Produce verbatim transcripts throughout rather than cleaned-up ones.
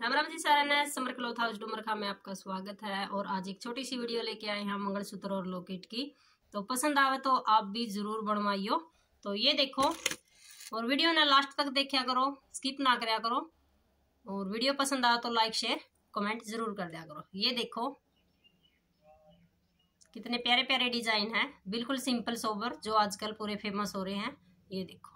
राम राम जी सारा ने summer cloth house Dumarkha में आपका स्वागत है। और आज एक छोटी सी वीडियो लेके आए हैं मंगलसूत्र और लॉकेट की। तो पसंद आवे तो आप भी जरूर बनवाइयो। तो ये देखो, और वीडियो ने लास्ट तक देखा करो, स्किप ना करया करो। और वीडियो पसंद आवे तो लाइक शेयर कमेंट जरूर कर दिया करो। ये देखो कितने प्यारे प्यारे डिजाइन है, बिल्कुल सिंपल सोबर जो आजकल पूरे फेमस हो रहे हैं। ये देखो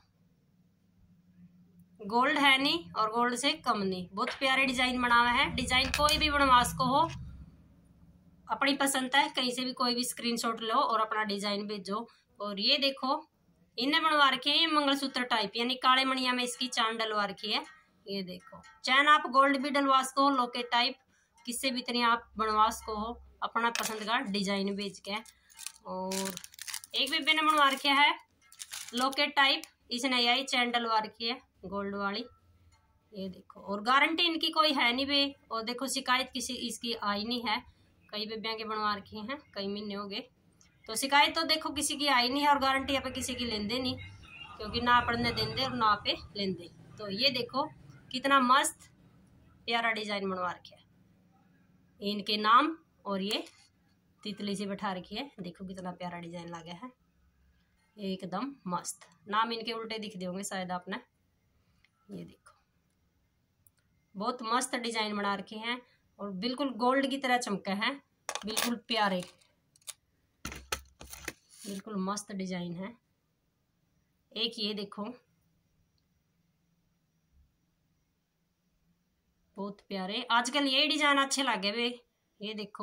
गोल्ड है नहीं और गोल्ड से कम नहीं, बहुत प्यारे डिजाइन बना हुआ है। डिजाइन कोई भी बनवास को हो, अपनी पसंद है, कहीं से भी कोई भी स्क्रीनशॉट लो और अपना डिजाइन भेजो। और ये देखो इन्हें बनवा रखे हैं मंगलसूत्र टाइप, यानी काले मणिया में इसकी चांद डलवा रखी है। ये देखो चैन आप गोल्ड भी डलवास को हो, लॉकेट टाइप किससे भी इतनी आप बनवास को हो, अपना पसंद का डिजाइन भेज के। और एक बेबे ने बनवा रखा है लॉकेट टाइप, इसने यही चैन डलवा रखी है गोल्ड वाली। ये देखो, और गारंटी इनकी कोई है नहीं बे। और देखो शिकायत किसी इसकी आई नहीं है, कई बेबियां के बनवा रखे हैं, कई महीने हो गए, तो शिकायत तो देखो किसी की आई नहीं है। और गारंटी यहाँ पे किसी की लेंदे नहीं, क्योंकि ना पढ़ने देंदे और ना पे लेंदे। तो ये देखो कितना मस्त प्यारा डिजाइन बनवा रखे है, इनके नाम और ये तितली से बैठा रखी है। देखो कितना प्यारा डिजाइन लगा है, एकदम मस्त। नाम इनके उल्टे दिख दे होंगे शायद आपने। ये देखो बहुत मस्त डिजाइन बना रखे हैं और बिल्कुल गोल्ड की तरह चमके हैं, बिल्कुल प्यारे, बिल्कुल मस्त डिजाइन है। एक ये देखो बहुत प्यारे, आजकल ये डिजाइन अच्छे लगे वे। ये देखो,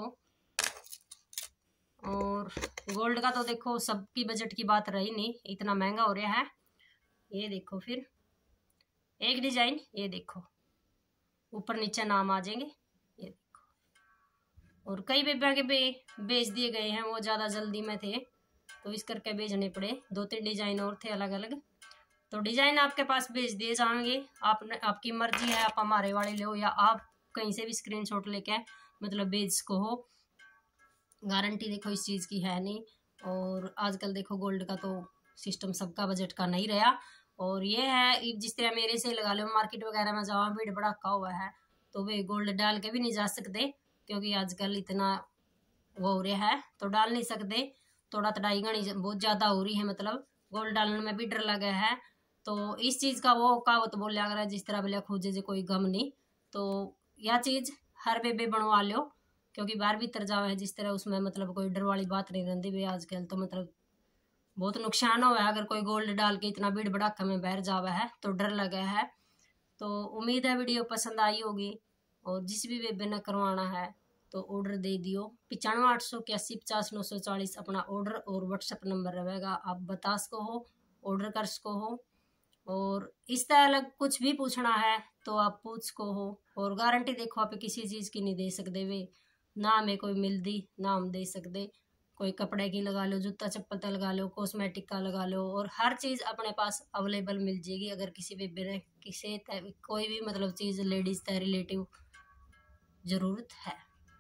और गोल्ड का तो देखो सबकी बजट की बात रही नहीं, इतना महंगा हो रहा है। ये देखो फिर एक डिजाइन, ये देखो ऊपर नीचे नाम आ जाएंगे। ये देखो, और कई बेबिया के बे बेच दिए गए हैं, वो ज़्यादा जल्दी में थे तो इस करके भेजने पड़े। दो तीन डिजाइन और थे अलग अलग, तो डिजाइन आपके पास भेज दिए जाएंगे। आपने आपकी मर्जी है, आप हमारे वाले लो या आप कहीं से भी स्क्रीनशॉट लेके मतलब भेज को हो। गारंटी देखो इस चीज़ की है नहीं। और आजकल देखो गोल्ड का तो सिस्टम सबका बजट का नहीं रहा। और ये है जिस तरह मेरे से लगा लो, मार्केट वगैरह में जाओ भीड़ भड़ाका हुआ है तो वे गोल्ड डाल के भी नहीं जा सकते, क्योंकि आजकल इतना वो हो रहा है तो डाल नहीं सकते। थोड़ा तड़ाई घनी बहुत ज़्यादा हो रही है, मतलब गोल्ड डालने में भी डर लगा है। तो इस चीज़ का वो कहावत बोलिया अगर जिस तरह बोलिया खोजे जे कोई गम नहीं, तो यह चीज़ हर बेबे बनवा लो, क्योंकि बाहर भीतर जाओ है जिस तरह, उसमें मतलब कोई डर वाली बात नहीं रहती भाई। आजकल तो मतलब बहुत नुकसान हुआ है, अगर कोई गोल्ड डाल के इतना भीड़ भड़ाका में बाहर जावा है तो डर लगा है। तो उम्मीद है वीडियो पसंद आई होगी। और जिस भी बेबे ने करवाना है तो ऑर्डर दे दियो, पचानवे आठ सौ इक्यासी पचास नौ सौ चालीस अपना ऑर्डर और व्हाट्सएप नंबर रहेगा, आप बता सको हो, ऑर्डर कर सको हो। और इस तरह अलग कुछ भी पूछना है तो आप पूछ सको हो। और गारंटी देखो आप किसी चीज़ की नहीं दे सकते वे, ना हमें कोई मिलती ना हम दे सकते। कोई कपड़े की लगा लो, जूता चप्पल का लगा लो, कॉस्मेटिक का लगा लो, और हर चीज़ अपने पास अवेलेबल मिल जाएगी। अगर किसी बेबे ने किसी कोई भी मतलब चीज़ लेडीज़ से रिलेटिव ज़रूरत है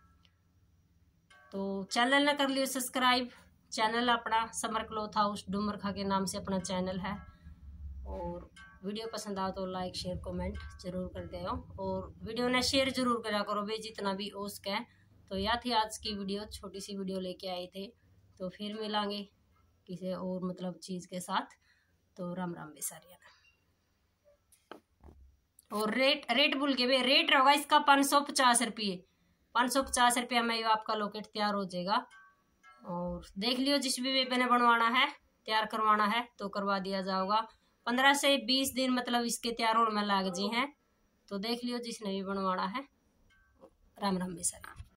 तो चैनल ने कर लियो सब्सक्राइब। चैनल अपना समर क्लॉथ हाउस डुमरखा के नाम से अपना चैनल है। और वीडियो पसंद आओ तो लाइक शेयर कमेंट जरूर कर दे, और वीडियो ने शेयर जरूर करा करो भाई जितना भी हो सके। तो यह थी आज की वीडियो, छोटी सी वीडियो लेके आए थे। तो फिर मिलांगे किसी और मतलब चीज़ के साथ। तो राम राम बेसारिया। और रेट रेट भूल के भाई, रेट रहेगा इसका पाँच सौ पचास रुपये पाँच सौ पचास रुपया में आपका लॉकेट तैयार हो जाएगा। और देख लियो जिस भी बेबे ने बनवाना है तैयार करवाना है तो करवा दिया जाएगा। पंद्रह से बीस दिन मतलब इसके तैयार होने में लग जी हैं। तो देख लियो जिसने भी बनवाना है। राम राम बेसारिया।